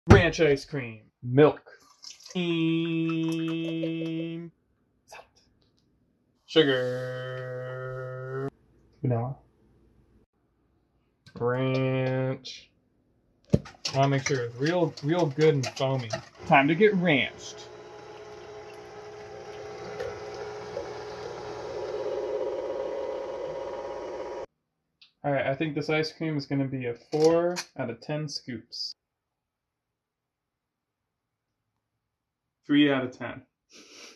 Ranch ice cream. Milk. Cream. Salt. Sugar. Vanilla. Ranch. I want to make sure it's real good and foamy. Time to get ranched. Alright, I think this ice cream is going to be a 4 out of 10 scoops. 3 out of 10.